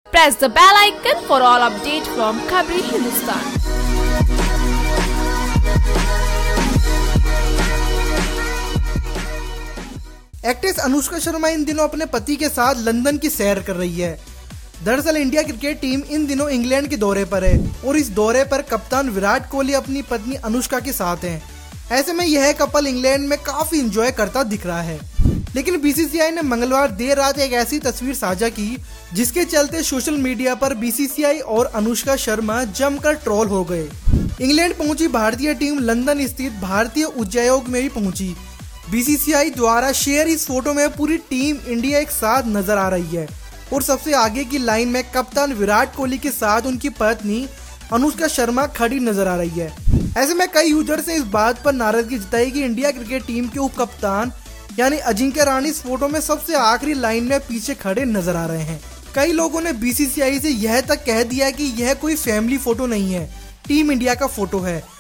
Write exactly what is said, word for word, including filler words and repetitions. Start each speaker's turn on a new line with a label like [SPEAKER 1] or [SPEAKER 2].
[SPEAKER 1] Press the bell icon for all updates from Khabri Hindustan.
[SPEAKER 2] Actress Anushka Sharma इन दिनों अपने पति के साथ लंदन की सैर कर रही है। दरअसल इंडिया क्रिकेट टीम इन दिनों इंग्लैंड के दौरे पर है और इस दौरे पर कप्तान विराट कोहली अपनी पत्नी अनुष्का के साथ हैं। ऐसे में यह कपल इंग्लैंड में काफी एंजॉय करता दिख रहा है। लेकिन बीसीसीआई ने मंगलवार देर रात एक ऐसी तस्वीर साझा की जिसके चलते सोशल मीडिया पर बीसीसीआई और अनुष्का शर्मा जमकर ट्रोल हो गए। इंग्लैंड पहुंची भारतीय टीम लंदन स्थित भारतीय उच्चायोग में भी पहुंची। बीसीसीआई द्वारा शेयर इस फोटो में पूरी टीम इंडिया एक साथ नजर आ रही है और सबसे आगे की लाइन में कप्तान विराट कोहली के साथ उनकी पत्नी अनुष्का शर्मा खड़ी नजर आ रही है। ऐसे में कई यूजर्स ने इस बात पर नाराजगी जताई कि इंडिया क्रिकेट टीम के उप कप्तान यानी अजिंक्य रहाणे इस फोटो में सबसे आखिरी लाइन में पीछे खड़े नजर आ रहे हैं। कई लोगों ने बीसीसीआई से यह तक कह दिया कि यह कोई फैमिली फोटो नहीं है, टीम इंडिया का फोटो है।